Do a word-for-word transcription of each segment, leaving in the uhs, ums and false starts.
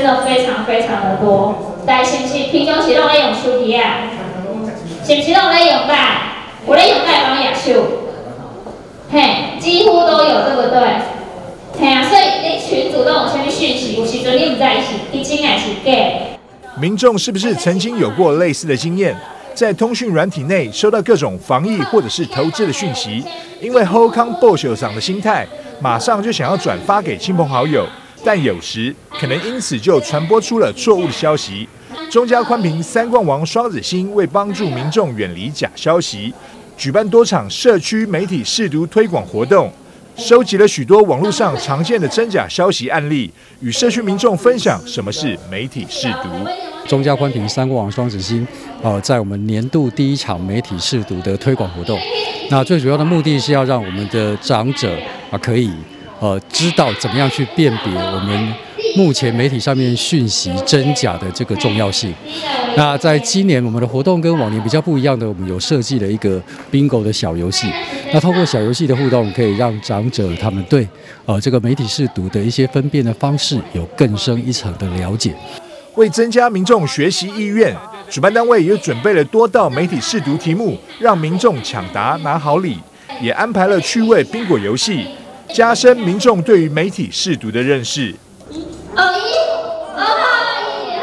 真的非常非常的多。但是不是平常时拢咧用手机啊？是不是拢咧用带？有咧用带帮亚秀，嘿，几乎都有，对不对？嘿啊，所以你群组都有什么讯息？有时阵你唔知是是真还是假。 民众是不是曾经有过类似的经验？在通讯软体内收到各种防疫或者是投资的讯息，因为后康报秀赏的心态，马上就想要转发给亲朋好友，但有时可能因此就传播出了错误的消息。中嘉宽频三冠王双子星为帮助民众远离假消息，举办多场社区媒体识读推广活动，收集了许多网络上常见的真假消息案例，与社区民众分享什么是媒体识读。 中嘉宽频三冠王双子星，呃，在我们年度第一场媒体识读的推广活动，那最主要的目的是要让我们的长者啊，可以呃知道怎么样去辨别我们目前媒体上面讯息真假的这个重要性。那在今年我们的活动跟往年比较不一样的，我们有设计了一个 bingo 的小游戏。那透过小游戏的互动，可以让长者他们对呃这个媒体识读的一些分辨的方式有更深一层的了解。 为增加民众学习意愿，主办单位也准备了多道媒体识读题目，让民众抢答拿好礼，也安排了趣味宾果游戏，加深民众对于媒体识读的认识。 哦一，哦一，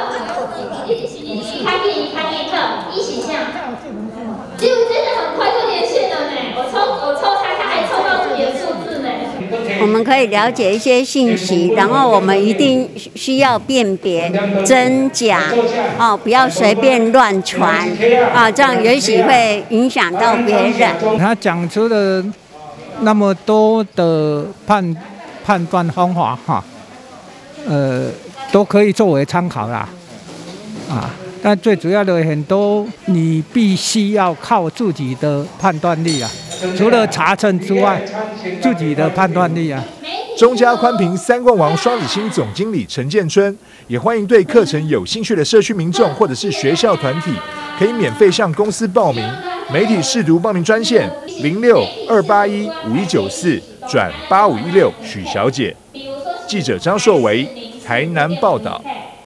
一开第一开第二，一起像，结果真的很快就连线了呢。我抽我抽它，它还抽到自己的数字呢。 我们可以了解一些信息，然后我们一定需要辨别真假哦，不要随便乱传啊，这样也许会影响到别人。 他讲出了那么多的判判断方法哈，呃，都可以作为参考啦，啊，但最主要的很多你必须要靠自己的判断力啊。除了查证之外，自己的判断力啊。 中嘉宽频三冠王双子星总经理陈建春也欢迎对课程有兴趣的社区民众或者是学校团体，可以免费向公司报名。媒体识读报名专线零六二八一五一九四转八五一六许小姐。记者张硕维台南报道。